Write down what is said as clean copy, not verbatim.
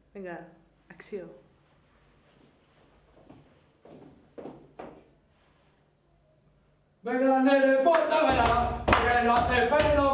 Vinga, acció. Venga, nene, porta-me-la, que no te pelo.